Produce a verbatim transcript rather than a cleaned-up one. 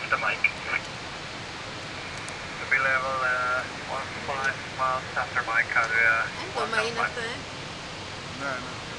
after Mike. To be level uh, one five miles after Mike, how do you... Esto, imagínate. No, no.